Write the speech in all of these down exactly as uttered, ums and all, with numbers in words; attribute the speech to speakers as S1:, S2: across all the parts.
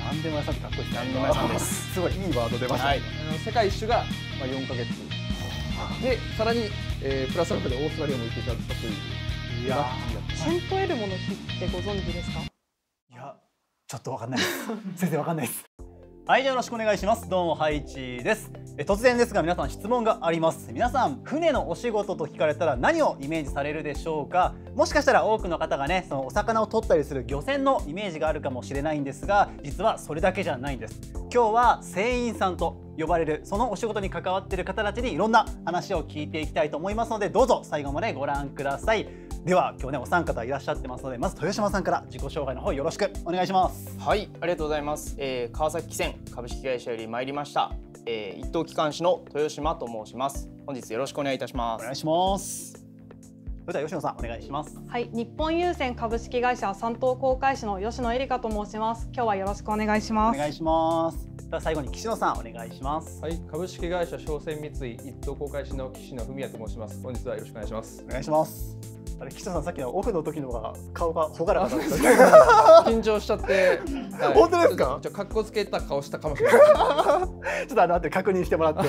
S1: 何でも屋さんってかっこいいですね。
S2: 何でも屋さんです。
S1: すごいいいワード出ました。
S2: はい、
S3: あの世界一周がまあよんかげつで、さらに、えー、プラスアルファでオーストラリアも行っていただったという。
S1: いや
S4: セントエルモの日ってご存知ですか？
S1: いやちょっとわかんないです。先生わかんないです。
S5: はい、じゃあよろしくお願いします。どうもハイチです。え突然ですが皆さん質問があります。皆さん船のお仕事と聞かれたら何をイメージされるでしょうか。もしかしたら多くの方がね、そのお魚を取ったりする漁船のイメージがあるかもしれないんですが、実はそれだけじゃないんです。今日は船員さんと呼ばれるそのお仕事に関わっている方たちにいろんな話を聞いていきたいと思いますので、どうぞ最後までご覧ください。では今日ねお三方いらっしゃってますので、まず豊島さんから自己紹介の方よろしくお願いします。
S2: はい、ありがとうございます。えー、川崎汽船株式会社より参りました、えー、一等機関士の豊島と申します。本日よろしくお願いいたします。
S5: お願いします。それでは吉野さんお願いします。
S4: はい、日本郵船株式会社三等航海士の吉野恵里香と申します。今日はよろしくお願いします。
S5: お願いします。では最後に岸野さんお願いします。
S3: はい、株式会社商船三井一等航海士の岸野文也と申します。本日はよろしくお願いします。
S1: お願いします。あれ岸野さんさっきのオフの時の方が顔が朗らかだった。
S3: 緊張しちゃって、はい、
S1: 本当ですか？
S3: ちょっと格好つけた顔したかもしれない。
S1: ちょっとあの後で確認してもらって。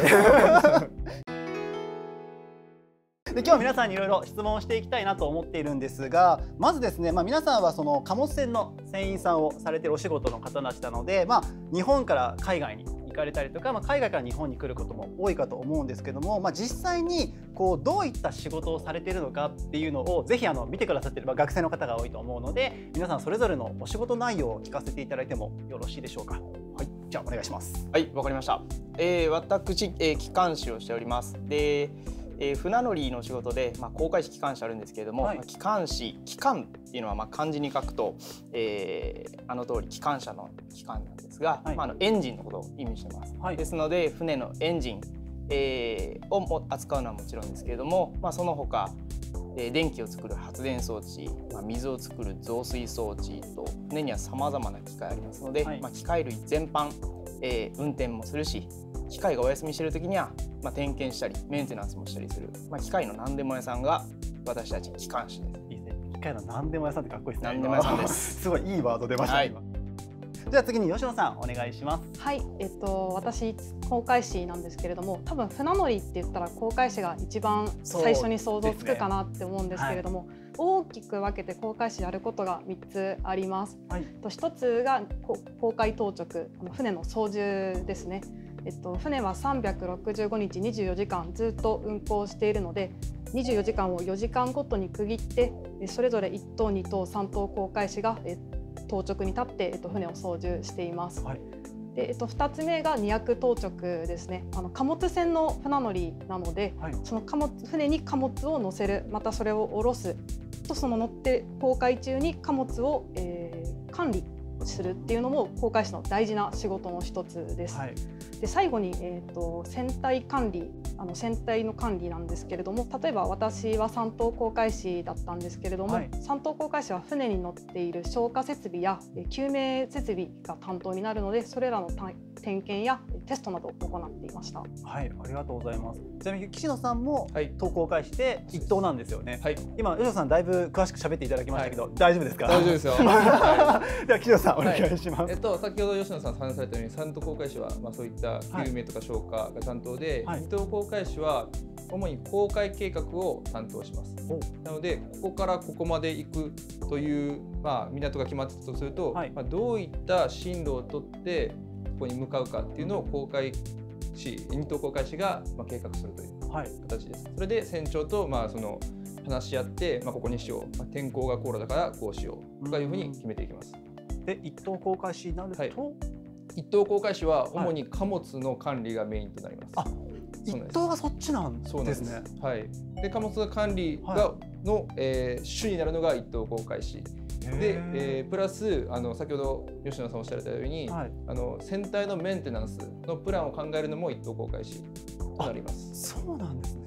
S5: で今日皆さんにいろいろ質問をしていきたいなと思っているんですが、まずですね、まあ、皆さんはその貨物船の船員さんをされているお仕事の方たちなので、まあ、日本から海外に行かれたりとか、まあ、海外から日本に来ることも多いかと思うんですけども、まあ、実際にこうどういった仕事をされているのかっていうのをぜひあの見てくださっている、まあ、学生の方が多いと思うので、皆さんそれぞれのお仕事内容を聞かせていただいてもよろしいでしょうか。はい、じゃあお願いします。
S2: はい、わかりました。えー、私、えー、機関士をしております。でえー、船乗りの仕事で、まあ、航海士機関士あるんですけれども、はい、まあ、機関士機関っていうのはまあ漢字に書くと、えー、あの通り機関車の機関なんですが、はい、まあ、あのエンジンのことを意味してます、はい、ですので船のエンジン、えー、を扱うのはもちろんですけれども、まあ、その他、えー、電気を作る発電装置、まあ、水を作る増水装置と船にはさまざまな機械ありますので、はい、まあ、機械類全般、えー、運転もするし、機械がお休みしている時には、まあ、点検したりメンテナンスもしたりする、まあ、機械の何でも屋さんが私たち機関士です。
S1: いいですね。機械の何でも屋さんってかっこいいですね。
S2: 何でも屋さんです。
S1: すごいいいワード出ました、ね。はい、
S5: じゃあ次に吉野さんお願いします。
S4: はい、えっと私航海士なんですけれども、多分船乗りって言ったら航海士が一番最初に想像つくかなって思うんですけれども、ね、はい、大きく分けて航海士やることがみっつあります。はい、とひとつが航海当直、船の操縦ですね。えっと、船はさんびゃくろくじゅうごにちにじゅうよじかんずっと運航しているので、にじゅうよじかんをよじかんごとに区切ってそれぞれいち等に等さん等航海士が当直に立って、えっと、船を操縦しています。はい、でえっと、ふたつめが荷役当直ですね。あの貨物船の船乗りなので、はい、その貨物船に貨物を乗せる、またそれを下ろすと、その乗って航海中に貨物を、えー、管理するっていうのも航海士の大事な仕事の一つです。はい、で最後に、えーと、船体管理、あの船体の管理なんですけれども、例えば私は三等航海士だったんですけれども、はい、三等航海士は船に乗っている消火設備や救命設備が担当になるので、それらの点検やテストなどを行っていました。
S5: はい、ありがとうございます。ちなみに岸野さんも等航海士で一等なんですよね。はい、今吉野さんだいぶ詳しく喋っていただきましたけど、はい、大丈夫ですか？
S3: 大丈夫ですよ。
S5: はい、では岸野さんお願いします。はい、
S3: えっと先ほど吉野さん話されたように三等航海士はまあそういった救命とか消火が担当で、はい、二等航海士は主に航海計画を担当します。なのでここからここまで行くという、まあ、港が決まってたとすると、はい、まあ、どういった進路を取ってここに向かうかっていうのを航海士、二等航海士がまあ計画するという形です。はい、それで船長とまあその話し合って、まあ、ここにしよう、まあ、天候がこうだからこうしようとかいうふうに決めていきます。
S5: で一等航海士になると、はい、
S3: 一等航海士は主に貨物の管理がメインとなります。
S5: はい、あ、一等がそっちなんですね。
S3: はい。で貨物の管理がの、はい、えー、主になるのが一等航海士。で、えー、プラスあの先ほど吉野さんおっしゃられたように、はい、あの船体のメンテナンスのプランを考えるのも一等航海士となります。
S5: そうなんですね。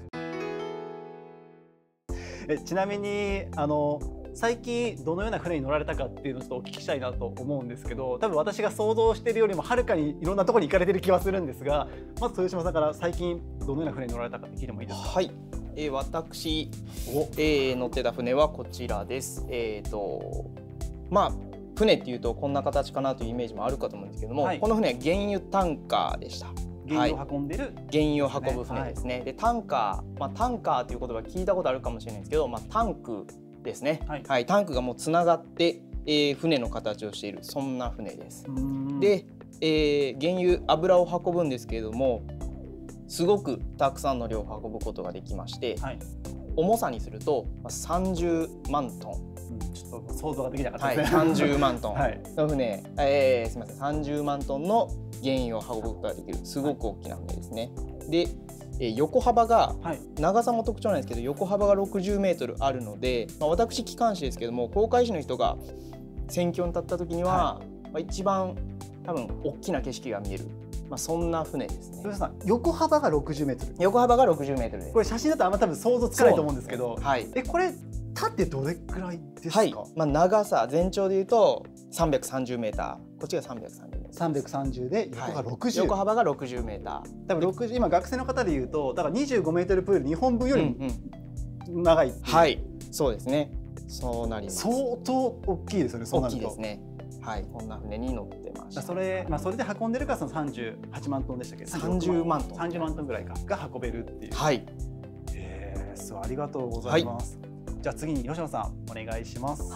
S5: えちなみにあの最近どのような船に乗られたかっていうのをちょっとお聞きしたいなと思うんですけど、多分私が想像しているよりもはるかにいろんなところに行かれてる気はするんですが、まず豊島さんから最近どのような船に乗られたかって聞いてもいいですか？
S2: はい、えー、私、えー、乗ってた船はこちらです。えーとまあ船っていうとこんな形かなというイメージもあるかと思うんですけども、
S5: はい、
S2: この船原油タンカーでした。
S5: 原油を運んでる、はい、
S2: 原油を運ぶ船ですね。はい、でタンカー、まあ、タンカーという言葉聞いたことあるかもしれないんですけど、まあ、タンクですね。はい、はい、タンクがもうつながって、えー、船の形をしている、そんな船です。で、えー、原油油を運ぶんですけれども、すごくたくさんの量を運ぶことができまして、はい、重さにするとさんじゅうまんトン。
S5: ちょっと想像ができなかったですね。
S2: はい、さんじゅうまんトンの船、はい、えー、すみません、さんじゅうまんトンの原油を運ぶことができる、すごく大きな船ですね。で、えー、横幅が、はい、長さも特徴なんですけど、横幅がろくじゅうメートルあるので、まあ、私機関士ですけども、航海士の人が船橋に立った時には、はい、まあ、一番多分大きな景色が見える、まあ、そんな船ですね。
S5: 横幅がろくじゅうメートル。
S2: 横幅がろくじゅうメートルです。
S5: これ写真だとあんま多分想像つかないと思うんですけど、
S2: はい、
S5: えこれ縦どれくらいですか？
S2: はい、まあ、長さ全長でいうとさんびゃくさんじゅうメーター、こっちがさんびゃくさんじゅうメーター。
S5: さんびゃくさんじゅうで横がろくじゅう、はい、
S2: 横幅がろくじゅうメーター。
S5: 多分ろくじゅう、今学生の方でいうとだからにじゅうごメートルプールにほんぶんよりも長いっていう、うんうん、
S2: はい、そうですね。そうなります。
S5: 相当大きいですよね。そうなると
S2: 大きいですね。はい、こんな船に乗ってました。
S5: それ、まあ、それで運んでるからそのさんじゅうはちまんトンでしたっけど、
S2: さんじゅうまんトン、
S5: さんじゅうまんトンぐらいかが運べるっていう。
S2: はい。
S5: ええ、そう、ありがとうございます。はい、じゃあ次に吉野さんお願いします。
S4: はい。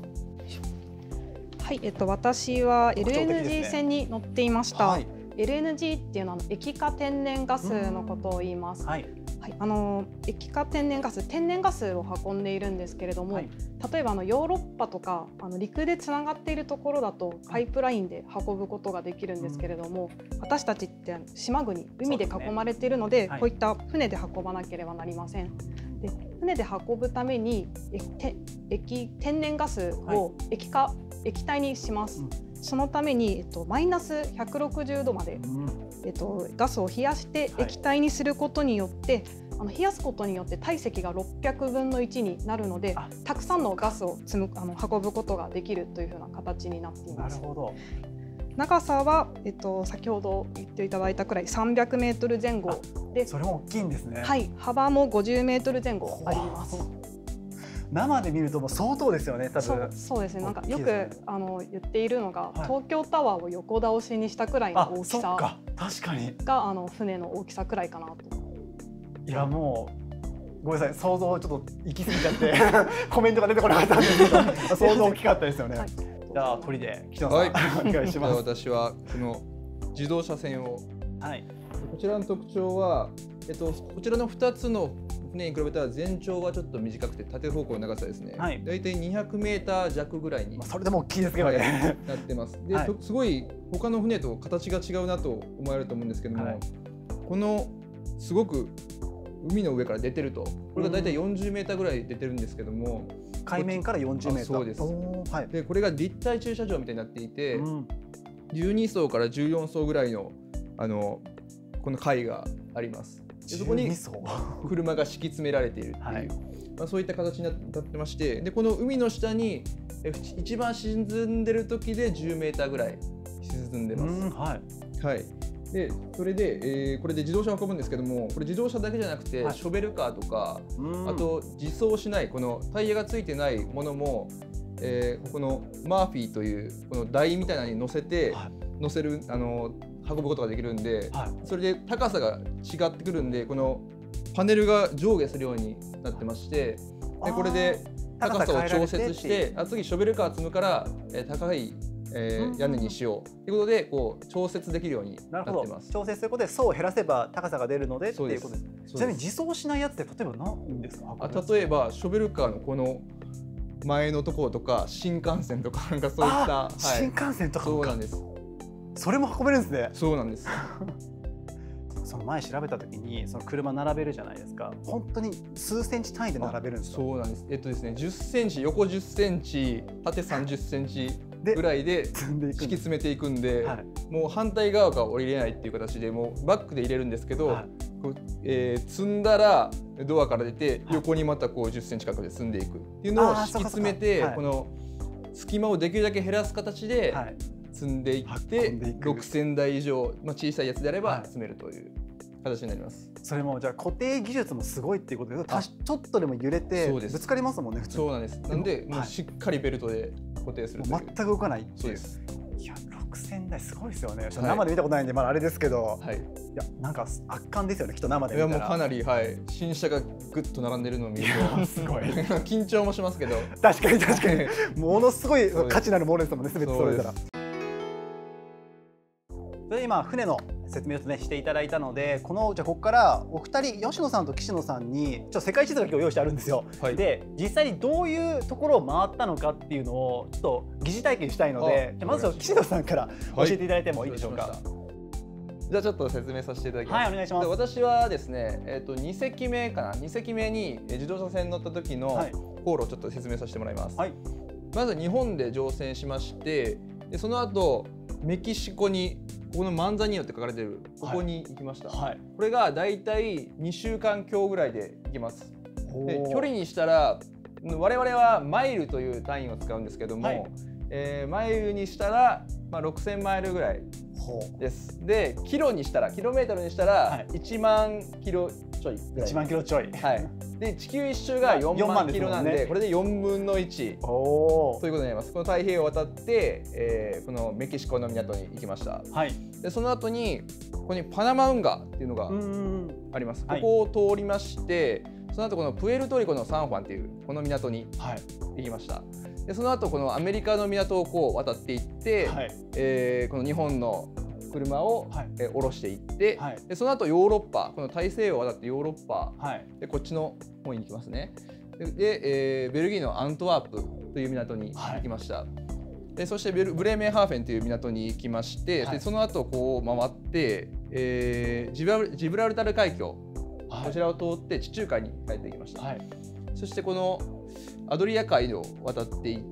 S4: はい、えっと私は エルエヌジー 船に乗っていました。はい、エルエヌジー っていうのは液化天然ガスのことを言います。はい。はい、あの液化天然ガス、天然ガスを運んでいるんですけれども、はい、例えばあのヨーロッパとかあの陸でつながっているところだとパイプラインで運ぶことができるんですけれども、うん、私たちって島国、海で囲まれているので、ね、はい、こういった船で運ばなければなりません。で、船で運ぶために液天然ガスを液化、はい、液体にします。うん、そのために、えっと、マイナスひゃくろくじゅうどまで、うん、えっと、ガスを冷やして液体にすることによって、はい、あの冷やすことによって体積がろっぴゃくぶんのいちになるので、たくさんのガスを積むあの運ぶことができるというふうな形になっています。
S5: なるほど。
S4: 長さは、えっと、先ほど言っていただいたくらいさんびゃくメートル前後で、
S5: それも大きいんですね。
S4: はい、幅もごじゅうメートル前後あります。
S5: 生で見るともう相当ですよね。多分
S4: そう、そうですね。なんかよくあの言っているのが、はい、東京タワーを横倒しにしたくらいの大きさが、
S5: 確かに
S4: があの船の大きさくらいかなと。
S5: いやもうごめんなさい、想像ちょっと行き過ぎちゃってコメントが出てこなかったんですけど想像大きかったですよね。はい、じゃあ鳥で岸野さん、はい、お願いします。
S3: 私はこの自動車船を、はい、こちらの特徴は、えっと、こちらのふたつの船に比べたら全長はちょっと短くて縦方向の長さですね、はい、だいたいにひゃくメーター弱ぐらいに、
S5: それでも大きいですけどね、はい、
S3: なってます。で、はい、すごい他の船と形が違うなと思われると思うんですけども、はい、このすごく海の上から出てると、これがだいたいよんじゅうメーターぐらい出てるんですけども、
S5: 海面からよんじゅうメーター。そうです。
S3: はい、でこれが立体駐車場みたいになっていて、うん、じゅうにそうからじゅうよんそうぐらいのあのこの階があります。でそこに車が敷き詰められているっていう、はい、まあ、そういった形になってまして、でこの海の下に一番沈んでる時でじゅうメーターぐらい沈んでます。はい、はい、でそれで、えー、これで自動車を運ぶんですけども、これ自動車だけじゃなくて、はい、ショベルカーとか、あと自走しないこのタイヤがついてないものも、えー、このマーフィーというこの台みたいなのに乗せて、はい、乗せるあの運ぶことができるんで、はい、それで高さが違ってくるんで、このパネルが上下するようになってまして、でこれで高さを調節して、あ次ショベルカー積むから、えー、高いえー、屋根にしようということでこう調節できるようになってます。
S5: 調節することで層を減らせば高さが出るのでっていうことです。ちなみに自走しないやつって例えば何ですか？
S3: あ、例えばショベルカーのこの前のところとか新幹線とかなんかそういった、はい、
S5: 新幹線とか
S3: そうなんです。
S5: それも運べるんですね。
S3: そうなんです。
S5: その前調べた時にその車並べるじゃないですか。本当に数センチ単位で並べるんですか？
S3: そうなんです。えっとですね、じゅっセンチ、横じゅっセンチ、縦さんじゅっセンチぐらいで敷き詰めていくんで、はい、もう反対側から降りれないっていう形でもうバックで入れるんですけど、はい、こうえー、積んだらドアから出て横にまたこうじゅっセンチ角で積んでいくっていうのを敷き詰めて、この隙間をできるだけ減らす形で積んでいってろくせんだい以上、まあ、小さいやつであれば積めるという形になります。
S5: それもじゃあ固定技術もすごいっていうことで、ちょっとでも揺れてぶつかりますもんね。普通
S3: そうなんです。なんでもうしっかりベルトで固定するという。
S5: 全く動かないっていう。
S3: そうです。
S5: いやろくせんだいすごいですよね。
S3: はい、
S5: 生で見たことないんでまだあれですけど、
S3: はい、い
S5: やなんか圧巻ですよねきっと生で見たら。
S3: いやもうかなり、はい、新車がぐっと並んでるのを見ると
S5: すごい
S3: 緊張もしますけど
S5: 確かに確かにものすごい価値のあるものですもんね全て揃えたら。それで今船の説明を、ね、していただいたので、このじゃあここからお二人吉野さんと岸野さんにちょっと世界地図が今日用意してあるんですよ。はい、で実際にどういうところを回ったのかっていうのをちょっと疑似体験したいので、じゃあまず岸野さんから教えていただいてもいいでしょうか。はい、
S3: じゃあちょっと説明させていただきます。
S5: はい、お願いします。
S3: 私はですね、えっとに隻目かな、に隻目に自動車船に乗った時の航路をちょっと説明させてもらいます。はい、まず日本で乗船しまして、でその後メキシコにここのマンザニーノって書かれてるここに行きました。はいはい、これがだいたいにしゅうかん強ぐらいで行きます。で距離にしたら我々はマイルという単位を使うんですけども、はい、えー、マイルにしたら、まあ、ろくせんマイルぐらいです。でキロにしたらキロメートルにしたらいちまんキロちょいぐらい。
S5: いちまんキロちょい。はい。
S3: で地球一周がよんまんキロなんで、これでよんぶんのいちということになります。この太平洋を渡って、えー、このメキシコの港に行きました。はい、でその後にここにパナマ運河っていうのがあります。ここを通りまして、その後このプエルトリコのサンファンっていうこの港に行きました。でその後このアメリカの港をこう渡っていって、はい、えー、この日本の車を、はい、え下ろしていって、はい、でその後ヨーロッパ、この大西洋を渡ってヨーロッパ、はい、でこっちの方に行きますね。で、でえー、ベルギーのアントワープという港に行きました。はい、でそしてベルブレーメンハーフェンという港に行きまして、はい、でその後こう回って、えー、ジブラル、ジブラルタル海峡、はい、こちらを通って地中海に帰っていきました。はい、そしてこのアドリア海を渡っていって、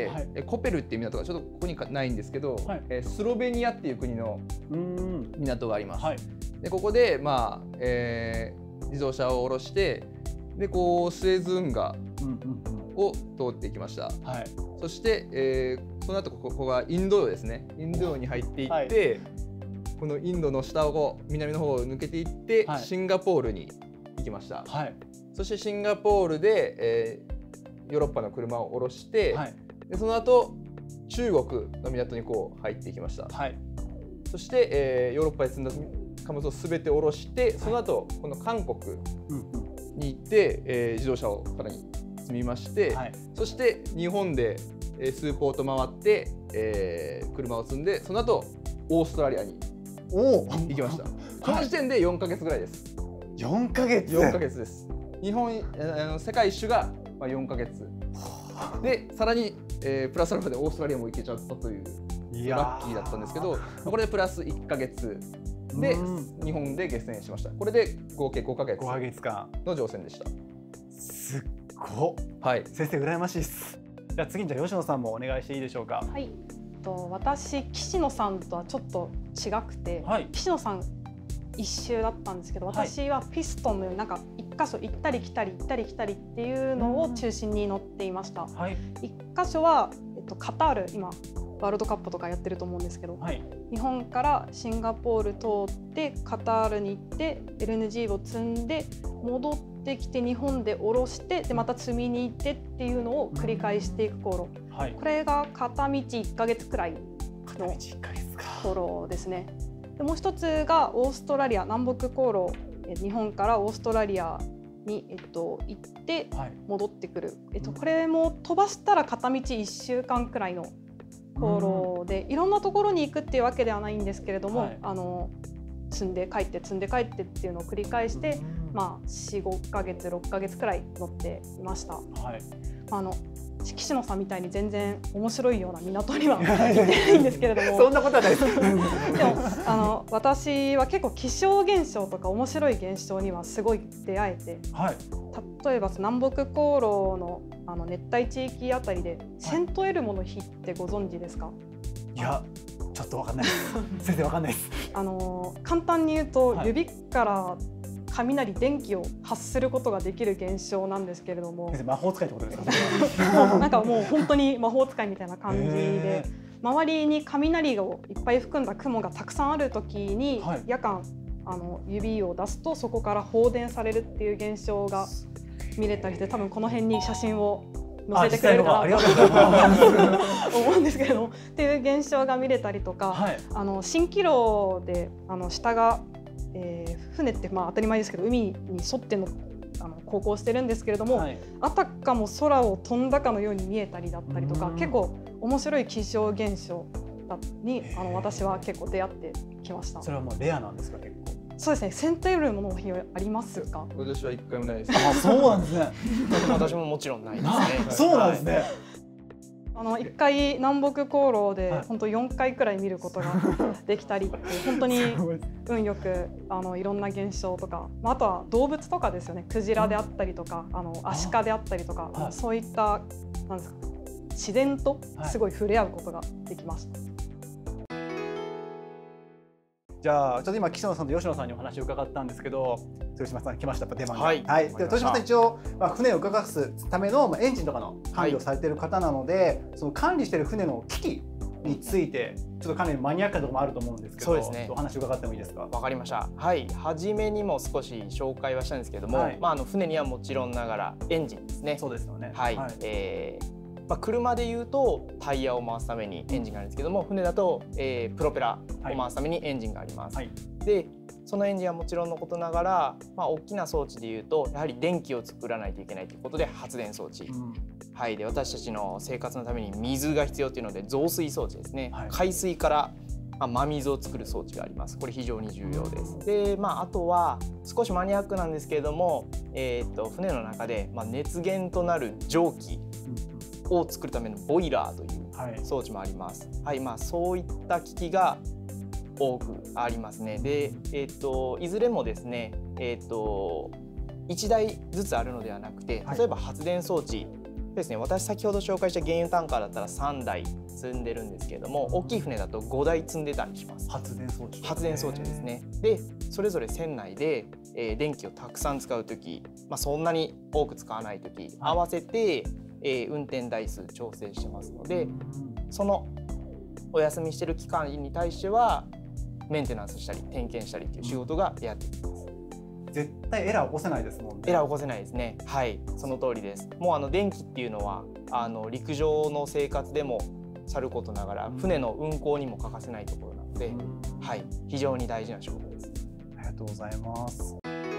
S3: はい、コペルっていう港がちょっとここにないんですけど、はい、えスロベニアっていう国の港があります。はい、でここで、まあえー、自動車を下ろしてでこうスエズ運河を通っていきました。はい、そして、えー、その後ここがインド洋ですね。インド洋に入っていって、はい、このインドの下をこう南の方を抜けていって、はい、シンガポールに行きました。はい、そしてシンガポールで、えーヨーロッパの車を降ろして、はい、でその後中国の港にこう入っていきました。はい、そして、えー、ヨーロッパに積んだ貨物をすべて降ろして、その後この韓国に行って、えー、自動車をさらに積みまして、はい、そして日本で、えー、数ポート回って、えー、車を積んでその後オーストラリアに行きました。この時点でよんかげつぐらいです。
S5: よんかげつ。
S3: よんかげつです。日本、あの世界一周がまあよんかげつでさらに、えー、プラスアルファでオーストラリアも行けちゃったというラッキーだったんですけど、これでプラスいっかげつで日本で下船しました。これで合計ごかげつの乗船でした。
S5: すっごっ、はい、先生羨ましいです。じゃあ次にじゃあ吉野さんもお願いしていいでしょうか。
S4: はい、と私岸野さんとはちょっと違くて、はい、岸野さん一周だったんですけど、私はピストンのようになんか一箇所行ったり来たり行ったり来たりっていうのを中心に乗っていました。はい、一箇所は、えっと、カタール、今ワールドカップとかやってると思うんですけど、はい、日本からシンガポール通ってカタールに行って エルエヌジー を積んで戻ってきて日本で降ろしてでまた積みに行ってっていうのを繰り返していく航路、はい、これが片道いっかげつくらいの航路ですね。でもう一つがオーストラリア南北航路、日本からオーストラリアに、えっと、行って戻ってくる、はい、えっと、これも飛ばしたら片道いっしゅうかんくらいの航路で、いろんなところに行くっていうわけではないんですけれども、はい、あの積んで帰って積んで帰ってっていうのを繰り返して、まあ、よん、ごかげつろっかげつくらい乗っていました。はい、あの岸野さんみたいに全然面白いような港には行ってないんですけれども
S5: そんなことはないです
S4: でもあの私は結構気象現象とか面白い現象にはすごい出会えて、はい、例えば南北航路 の, あの熱帯地域あたりで、はい、セントエルモの日ってご存知ですか？
S5: いやちょっとわかんないです先生わかんないです
S4: あの簡単に言うと、はい、指から雷電気を発することができる現象なんですけれども、
S5: 魔法使いってことですか？
S4: もうなんかもう本当に魔法使いみたいな感じで、周りに雷をいっぱい含んだ雲がたくさんある時に、はい、夜間あの指を出すとそこから放電されるっていう現象が見れたりして、多分この辺に写真を乗せてくれるかなと思うんですけれどもっていう現象が見れたりとか、はい、あの蜃気楼であの下が、えー、船ってまあ当たり前ですけど海に沿ってのあの航行してるんですけれども、はい、あたかも空を飛んだかのように見えたりだったりとか、結構面白い気象現象にあの私は結構出会ってきました。
S5: それはもうレアなんですか？結構
S4: そうですね。センターよりもの日ありますか？
S3: 私は一回もないです。
S5: あ、そうなんですね。
S2: 私ももちろんないですね。
S5: そうなんですね。
S4: あの一回南北航路で本当よんかいくらい見ることができたりって本当に運よくあのいろんな現象とか、あとは動物とかですよね。クジラであったりとか、あのアシカであったりとか、あそういったなんですか、自然とすごい触れ合うことができました。
S5: じゃあちょっと今岸野さんと吉野さんにお話を伺ったんですけど、豊島さん来ました。出番が。はい。はい、で豊島さん一応、まあ、船を動かすための、まあ、エンジンとかの管理をされている方なので、はい、その管理している船の機器についてちょっとかなりマニアックなところもあると思うんですけど、そうですね、お話を伺ってもいいですか？
S2: わかりました。はい。初めにも少し紹介はしたんですけれども、はい、まああの船にはもちろんながらエンジンですね。
S5: そうですよね。
S2: はい。はい、えーまあ、車でいうとタイヤを回すためにエンジンがあるんですけども、船だと、えー、プロペラを回すためにエンジンがあります。はい、でそのエンジンはもちろんのことながら、まあ、大きな装置でいうとやはり電気を作らないといけないということで発電装置、うん、はい、で私たちの生活のために水が必要というので増水装置ですね、はい、海水からまあ、真水を作る装置があります。これ非常に重要です。で、まあ、あとは少しマニアックなんですけれども、えー、と船の中で、まあ、熱源となる蒸気を作るためのボイラーという装置もあります。はい、はい、まあ、そういった機器が多くありますね。で、えー、といずれもですね、えー、といちだいずつあるのではなくて、例えば発電装置ですね、私先ほど紹介した原油タンカーだったらさんだい積んでるんですけれども、大きい船だとごだい積んでたりします。
S5: 発電装置
S2: 発電装置ですね。でそれぞれ船内で、えー、電気をたくさん使うとき、まあ、そんなに多く使わないとき、はい、合わせて、えー、運転台数調整してますので、そのお休みしてる期間に対してはメンテナンスしたり点検したりという仕事がやってきます。
S5: 絶対エラー起こせないですもんね。
S2: エラー起こせないですね。はい、その通りです。もうあの電気っていうのはあの陸上の生活でもさることながら、船の運航にも欠かせないところなので、はい、非常に大事な仕事です。
S5: ありがとうございます。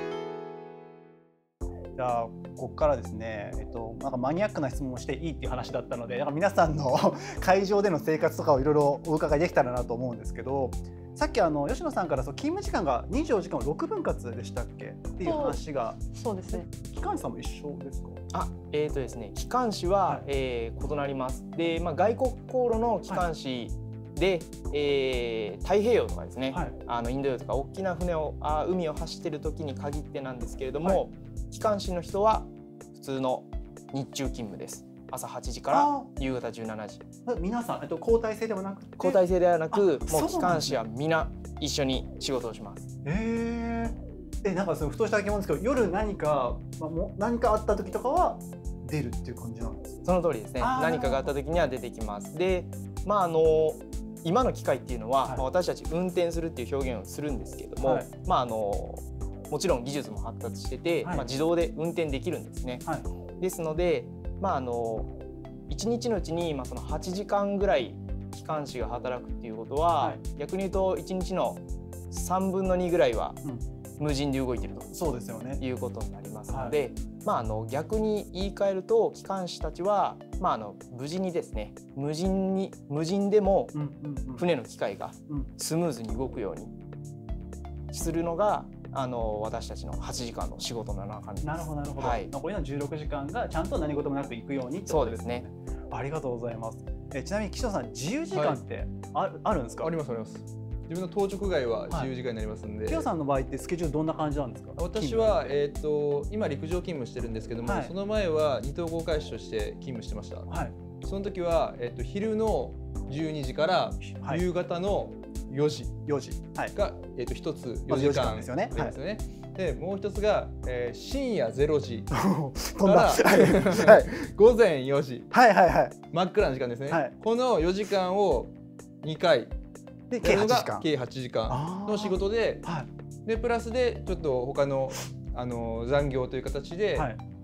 S5: じゃあここからですね、えっと、なんかマニアックな質問をしていいっていう話だったので、なんか皆さんの会場での生活とかをいろいろお伺いできたらなと思うんですけど、さっきあの吉野さんからそう勤務時間がにじゅうよじかんをろくぶん割でしたっけっていう話が。
S4: そうですね。
S5: 機関士さんも一緒ですか？
S2: あ、えーとですね、機関士は、はい、えー、異なります。で、まあ、外国航路の機関士で、はい、えー、太平洋とかですね、はい、あのインド洋とか大きな船をあ海を走ってる時に限ってなんですけれども、はい、機関士の人は普通の日中勤務です。朝はちじから夕方じゅうしちじ。
S5: 皆さん、えっと、交代制ではなくて
S2: 交代制ではなく、もう機関士は皆一緒に仕事をします。
S5: へえ。え、なんかそのふとした疑問ですけど、夜何か、まあ、も何かあった時とかは出るっていう感じなんですか？
S2: その通りですね。何かがあった時には出てきます。で、まああの今の機械っていうのは、はい、まあ、私たち運転するっていう表現をするんですけれども、はい、まああのもちろん技術も発達してて、はい、まあ、自動で運転できるんですね。はい、ですので、まああのいちにちのうちに、まあ、そのはちじかんぐらい機関士が働くっていうことは、はい、逆に言うといちにちのさんぶんのにぐらいは無人で動いていると、
S5: そうですよね、
S2: いうことになりますので、はい、まあ、あの逆に言い換えると機関士たちは、まあ、あの無事にですね無人に無人でも船の機械がスムーズに動くようにするのがあの私たちのはちじかんの仕事の中身です。
S5: なるほどなるほど。はい、残りのじゅうろくじかんがちゃんと何事もなくいくようにってことですね。そうですね。ありがとうございます。えちなみに岸野さん、自由時間ってあ、はい、あるんですか？
S3: ありますあります。自分の当直外は自由時間になりますんで。
S5: 岸野さんの場合ってスケジュールどんな感じなんですか？
S3: 私はえっと今陸上勤務してるんですけども、はい、その前は二等航海士として勤務してました。はい、その時はえっと昼のじゅうにじから夕方のよじが、はい、えっと一つよじかんですよね。はい、でもう一つが、えー、深夜ゼロじから午前よじ、はいはいはい、真っ暗な時間ですね。はい、このよじかんをにかい
S5: で計はちじかん、
S3: 計はちじかんの仕事で、はい、でプラスでちょっと他のあの残業という形で、はい、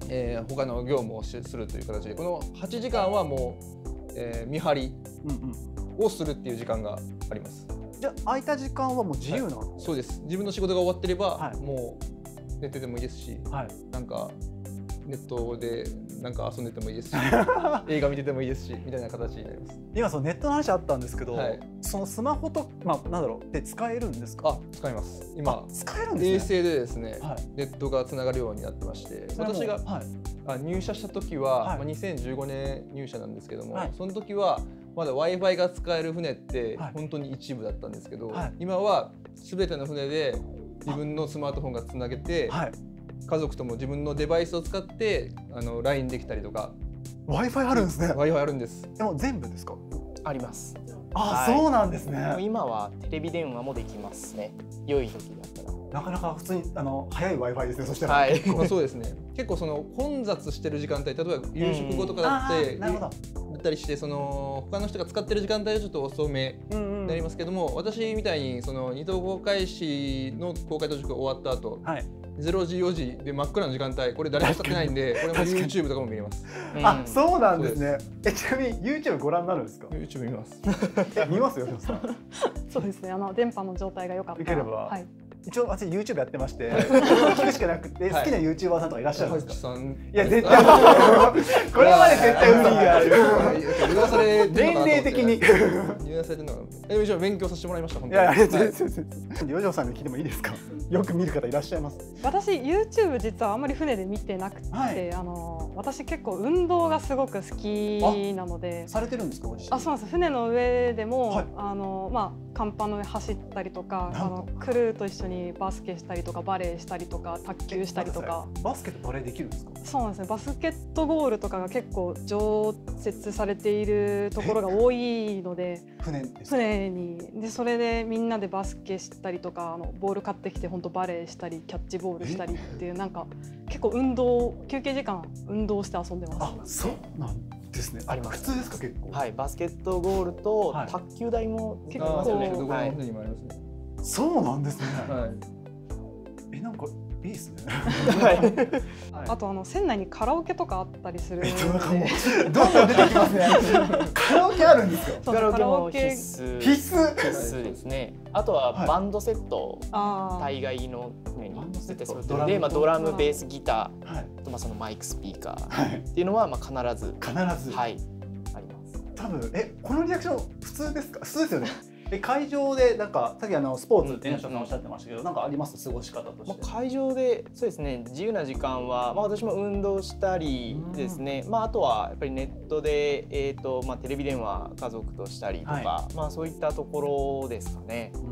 S3: えー、他の業務をするという形で、このはちじかんはもう、えー、見張りをするっていう時間があります。
S1: じゃあ空いた時間はもう自由なの、
S3: はい、そうです。自分の仕事が終わってれば、
S1: はい、
S3: もう寝ててもいいですし、はい、なんかネットでなんか遊んでてもいいですし映画見ててもいいですしみたいな形になります。
S1: 今そのネットの話あったんですけど、はい、そのスマホと、まあ、なんだろうで使えるんですか？
S3: あ、使います。今
S1: 使えるんですね。
S3: 衛星でですね、はい、ネットがつながるようになってまして、私が、はい、あ入社した時は、はい、まあ、にせんじゅうごねん入社なんですけども、はい、その時はまだ Wi-Fi が使える船って本当に一部だったんですけど、はい、今は全ての船で自分のスマートフォンがつなげて、はい、家族とも自分のデバイスを使ってあの ライン できたりとか。
S1: Wi-Fi あるんですね。
S3: Wi-Fi あるんです。
S1: でも全部ですか？
S2: あります。
S1: あ、はい、そうなんですね。
S2: もう今はテレビ電話もできますね。良い時だったら。
S1: なかなか普通にあの早い Wi-Fi ですね。そしたら、
S3: はい、まあそうですね。結構その混雑してる時間帯、例えば夕食後とかだって、うん、なるほど。だったりしてその他の人が使ってる時間帯はちょっと遅めになりますけども、うんうん、私みたいにその二等航海士の航海途中が終わった後、はい、ゼロじよじで真っ暗な時間帯、これ誰も使ってないんで、これも YouTube とかも見れます。
S1: あ、そうなんですね。え、ちなみに YouTube ご覧になるんですか？
S3: YouTube 見ます。
S1: え、見ますよ。
S4: そうですね。あの電波の状態が良かったら。
S1: 良ければ。はい。一応私 YouTube やってまして聞くしかなくて、好きな YouTuber さんとかいらっしゃるんですか？いや絶対これまで絶対無理がある。年齢的に
S3: 言わされてるのが、え、一応勉強させてもらいました。本
S1: 当に。いや、ありがとうございます。余剰さんに聞いてもいいですか？よく見る方いらっしゃいます？
S4: 私 YouTube 実はあんまり船で見てなくて、はい、あの私結構運動がすごく好きなので。
S1: されてるんですか？ご自身。
S4: あ、そうなんです。船の上でも、はい、あのまあ甲板の上走ったりとか、あのクルーと一緒にバスケしたりとかバレーしたりとか卓球したりとか。
S1: バスケとバレーできるんですか？
S4: そうなんですね。バスケットゴールとかが結構常設されているところが多いので、
S1: 船ですか？
S4: 船にでそれでみんなでバスケしたりとか、あのボール買ってきて本当バレーしたりキャッチボールしたりっていう、なんか結構運動休憩時間運動して遊んでます。
S1: あ、そうなんですね。
S2: あります。
S1: 普通ですか？結構。
S2: はい、バスケットゴールと卓球台も結構ありますよね。
S3: どこの船にもありますね。
S1: そうなんですね。
S3: はい。
S1: え、なんかいいですね。
S4: あとあの船内にカラオケとかあったりするので、
S1: どんどん出てきますね。カラオケあるんですか？
S2: カラオケも必須。
S1: 必須。
S2: 必須ですね。あとはバンドセット、大概の船に絶対そうで、まあドラム、ベース、ギターとまあそのマイク、スピーカーっていうのはまあ必ず
S1: 必ず
S2: はいあります。
S1: 多分えこのリアクション普通ですか？普通ですよね。え、会場でなんかさっきあのスポーツっておっしゃってましたけど、なんかあります？過ごし方として。
S2: 会場でそうですね、自由な時間はまあ私も運動したりですね、まああとはやっぱりネットでえっとまあテレビ電話家族としたりとか、はい、まあそういったところですかね。うん、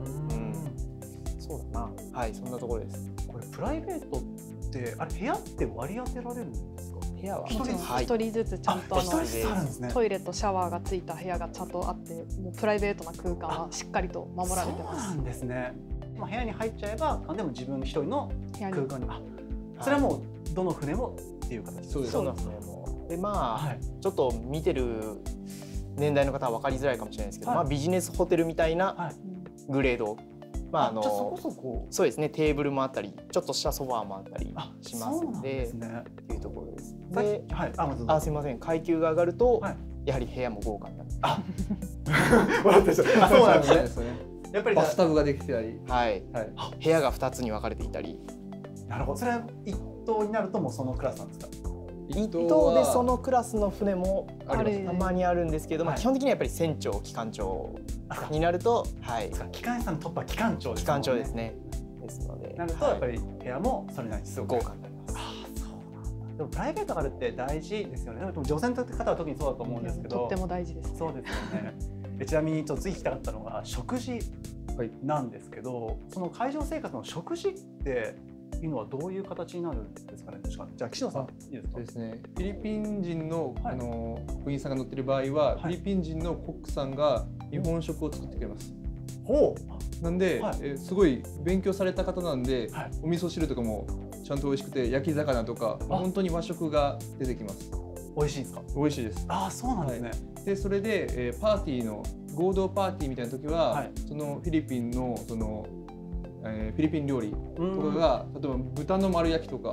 S2: そうだな。はい、そんなところです。
S1: これプライベートってあれ部屋って割り当てられるんですか？
S2: 部屋は
S4: 一人、はい、一人ずつちゃんとあのトイレとシャワーがついた部屋がちゃんとあって、もうプライベートな空間はしっかりと守られてます。
S1: そうなんですね。まあ部屋に入っちゃえば、でも自分一人の空間に、あ、それはもうどの船もっていう形。
S2: そうですね。もうでまあ、はい、ちょっと見てる年代の方は分かりづらいかもしれないですけど、はい、まあビジネスホテルみたいなグレード。まああのそうですね、テーブルもあったりちょっとしたソファーもあったりしますのでっていうところです。で、はい、あすみません、階級が上がるとやはり部屋も豪華になる。
S1: あ、笑ってた。そうなんですね。
S3: やっぱりバスタブができてたり、
S2: はい、部屋がふたつに分かれていたり。
S1: なるほど。それは一棟になるともうそのクラスなんですか？
S2: 一棟でそのクラスの船もたまにあるんですけども、基本的にはやっぱり船長、機関長になると、はい、
S1: 機関士さんのトップは機関長ですね。
S2: 機関長ですね。ですので、
S1: なるとやっぱり部屋もそれなりにすご
S2: く豪華になります。
S1: ああ、そうなんだ。でもプライベートがあるって大事ですよね。でも女性の方は特にそうだと思うんですけど、
S4: とっても大事です。
S1: そうですよね。ちなみにちょっと次聞きたかったのが食事なんですけど、その海上生活の食事っていうのはどういう形になるんですかね。確かに。じゃあ岸野さんいいですか。
S3: ですね。フィリピン人の、はい、あの部員さんが乗ってる場合は、はい、フィリピン人のコックさんが日本食を作ってくれます。
S1: ほ
S3: う。なんで、はい、えすごい勉強された方なんで、はい、お味噌汁とかもちゃんと美味しくて、焼き魚とか本当に和食が出てきます。
S1: 美味しいですか。
S3: 美味しいです。
S1: ああ、そうなんですね。はい、
S3: でそれで、えー、パーティーの合同パーティーみたいな時は、はい、そのフィリピンのそのえー、フィリピン料理とかが、例えば豚の丸焼きとか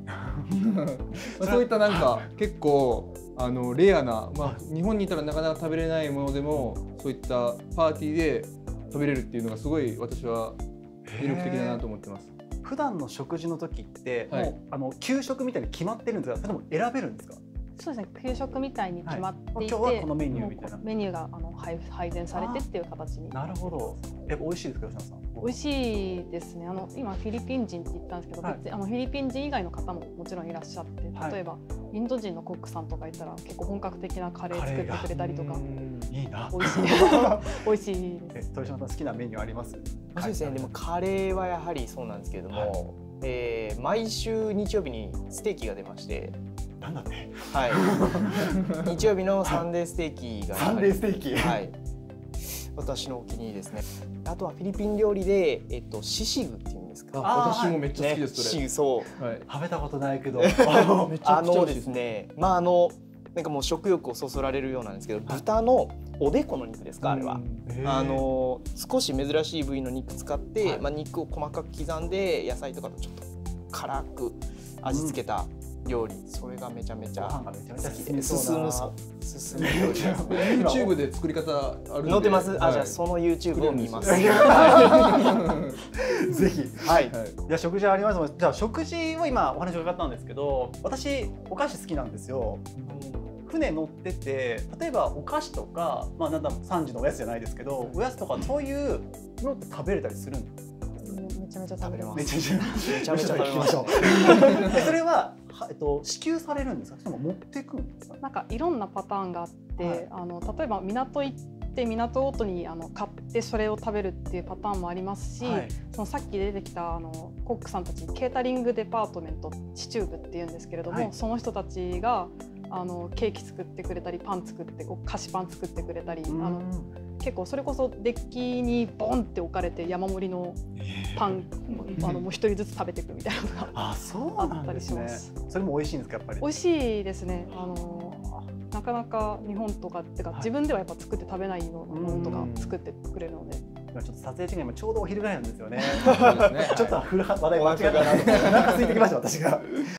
S3: そういったなんか結構あのレアな、まあ、日本にいたらなかなか食べれないものでもそういったパーティーで食べれるっていうのがすごい私は魅力的だなと思ってます。
S5: 普段の食事の時って、はい、もうあの給食みたいに決まってるんですか、それとも選べるんですか？
S4: そうですね、給食みたいに決まっていて、
S5: はい、今日はこのメニューみたいな
S4: メニューがあの配配膳されてっていう形に。
S5: なるほど。やっぱ美味しいですか、吉野さん？
S4: 美味しいですね。あの今フィリピン人って言ったんですけど、はい、あのフィリピン人以外の方ももちろんいらっしゃって、例えば、はい、インド人のコックさんとかいたら結構本格的なカレー作ってくれたりとか、
S5: いいな。
S4: 美味しい美味しいです。
S5: 豊島さん好きなメニューあります？
S2: そうですね。でもカレーはやはりそうなんですけれども、はい、えー、毎週日曜日にステーキが出まして。
S5: なんだって。
S2: はい。日曜日のサンデーステーキが。
S5: サンデーステーキ。
S2: はい。私のお気に入りですね。あとはフィリピン料理で、えっとシシグっていうんですか。
S3: 私もめっちゃ好きです。
S2: シシグ、そう。
S5: 食べたことないけど。
S2: あのですね、まああのなんかもう食欲をそそられるようなんですけど、豚のおでこの肉ですか、あれは。あの少し珍しい部位の肉使って、まあ肉を細かく刻んで野菜とかとちょっと辛く味付けた。料理、それがめちゃめちゃ好きで進むそう進む料理です。
S3: YouTube で作り方あるんで
S2: 載ってます。あ、じゃあその YouTube を見ます。ぜ
S5: ひ。はい。じゃあ食事ありますので、じゃあ食事を今お話を伺ったんですけど、私お菓子好きなんですよ。船乗ってて、例えばお菓子とか、まあなんださんじのおやつじゃないですけど、おやつとかそういうのって食べれたりするんですか？
S4: めちゃめちゃ食べれます。
S5: めちゃめちゃ
S2: めちゃめちゃ食べましょう。
S5: それはえっと支給されるんですか？それとも持っていくんですか？
S4: なんかいろんなパターンがあって、はい、あの例えば港行って港ごとにあの買ってそれを食べるっていうパターンもありますし、はい、そのさっき出てきたあのコックさんたちケータリングデパートメントシチューブっていうんですけれども、はい、その人たちがあのケーキ作ってくれたりパン作って菓子パン作ってくれたり、あの結構それこそデッキにボンって置かれて山盛りのパン、えー、あのもう一人ずつ食べていくみたいなのがあったりします。
S5: それも美味しいんですか？やっぱり
S4: 美味しいですね。あのなかなか日本とかってか、はい、自分ではやっぱ作って食べないようなものとか作ってくれるので。
S5: 今ちょっと撮影時間今ちょうどお昼ぐらいなんですよね。ちょっと話題間違ったなと思ってお腹空いてきました私が。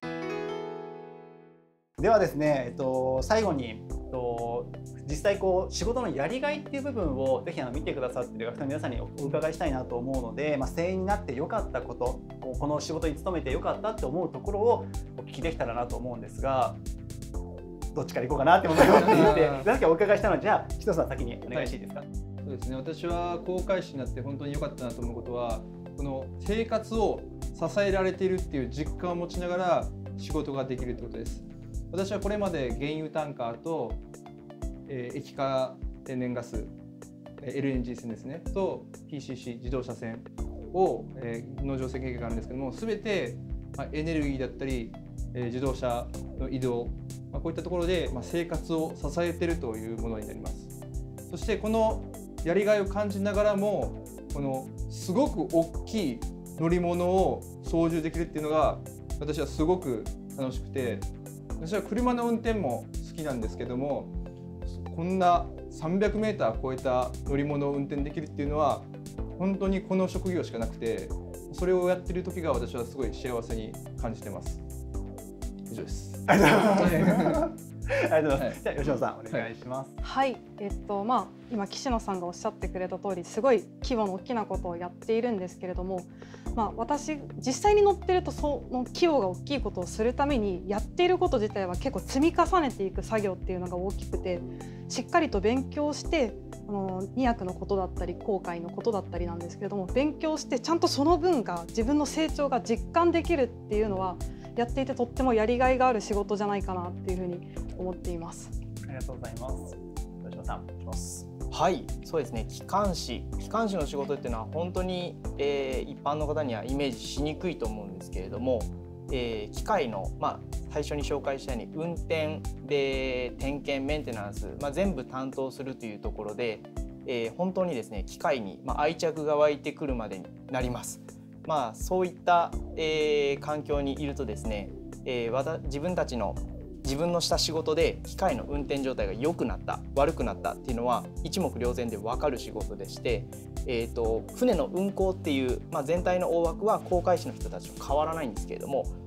S5: ではですね、えっと、最後に、えっと、実際こう仕事のやりがいっていう部分をぜひあの見てくださっている学生の皆さんにお伺いしたいなと思うので、まあ、声援になってよかったこと、この仕事に勤めてよかったって思うところをお聞きできたらなと思うんですが、どっちから行こうかなって思っていて、さっきお伺いしたので、じゃあ一つさん先にお願いしていいですか？はい、
S3: そうですね、私は航海士になって本当に良かったなと思うことは、この生活を支えられているっていう実感を持ちながら仕事ができるということです。私はこれまで原油タンカーと、えー、液化天然ガス エルエヌジー 船ですねと ピーシーシー 自動車船を、えー、農場設計があるんですけども、全て、まあ、エネルギーだったり、えー、自動車の移動、まあ、こういったところで、まあ、生活を支えているというものになります。そしてこのやりがいを感じながらも、このすごく大きい乗り物を操縦できるっていうのが私はすごく楽しくて、私は車の運転も好きなんですけども、こんなさんびゃくメーター超えた乗り物を運転できるっていうのは本当にこの職業しかなくて、それをやってる時が私はすごい幸せに感じてます。以上です。
S5: ありがとうございます。ありがとうございます。じゃあ吉野さんお願いします。
S4: はい、えっとまあ今岸野さんがおっしゃってくれた通り、すごい規模の大きなことをやっているんですけれども、まあ私実際に乗ってるとその規模が大きいことをするためにやっていること自体は結構積み重ねていく作業っていうのが大きくて、しっかりと勉強してあのに薬のことだったり航海のことだったりなんですけれども、勉強してちゃんとその分が自分の成長が実感できるっていうのはやっていてとってもやりがいがある仕事じゃないかなっていうふうに思っています。
S5: ありがとうございます。吉野さん、お願いします。
S2: はい、そうですね。機関士、機関士の仕事っていうのは本当に、えー、一般の方にはイメージしにくいと思うんですけれども、えー、機械の、まあ、最初に紹介したように運転で点検メンテナンス、まあ、全部担当するというところで、えー、本当にですね機械に、まあ、愛着が湧いてくるまでになります。まあ、そういった、えー、環境にいるとですね、えー、わた自分たちの自分のした仕事で機械の運転状態が良くなった悪くなったっていうのは一目瞭然で分かる仕事でして、えー、と船の運航っていう、まあ、全体の大枠は航海士の人たちと変わらないんですけれども、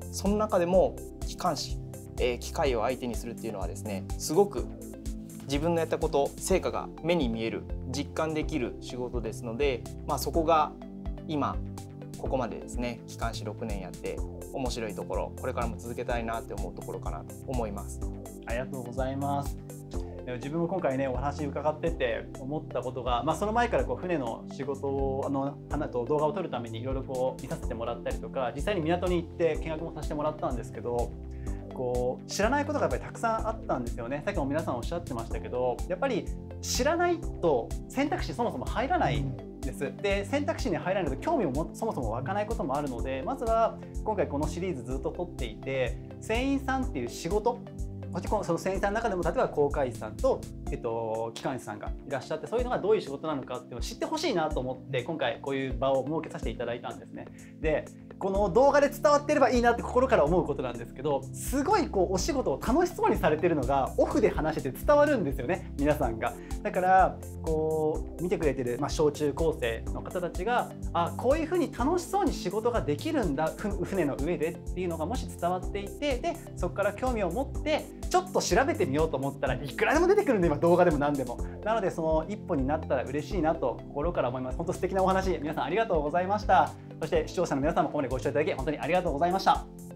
S2: その中でも機関士、えー、機械を相手にするっていうのはですね、すごく自分のやったこと成果が目に見える、実感できる仕事ですので、まあ、そこが今ここまでですね機関士ろくねんやって面白いところ、これからも続けたいなって思うところかなと思います。
S5: ありがとうございます。自分も今回ねお話伺ってて思ったことが、まあ、その前からこう船の仕事をあの花と動画を撮るためにいろいろこう見させてもらったりとか、実際に港に行って見学もさせてもらったんですけど、こう知らないことがやっぱりたくさんあったんですよね。さっきも皆さんおっしゃってましたけど、やっぱり知らないと選択肢そもそも入らないんです。で選択肢に入らないと興味もそもそも湧かないこともあるので、まずは今回このシリーズずっと撮っていて、船員さんっていう仕事、その船員さんの中でも例えば航海士さんと、えっと、機関士さんがいらっしゃって、そういうのがどういう仕事なのかっていうのを知ってほしいなと思って今回こういう場を設けさせていただいたんですね。でこの動画で伝わってればいいなって心から思うことなんですけど、すごいこうお仕事を楽しそうにされてるのがオフで話してて伝わるんですよね、皆さんが。だからこう見てくれてる、まあ、小中高生の方たちが、あこういうふうに楽しそうに仕事ができるんだ船の上でっていうのがもし伝わっていて、でそこから興味を持ってちょっと調べてみようと思ったらいくらでも出てくるんで、今動画でも何でも。なのでその一歩になったら嬉しいなと心から思います。本当素敵なお話皆さんありがとうございました。そして視聴者の皆さんもここまでご視聴いただき本当にありがとうございました。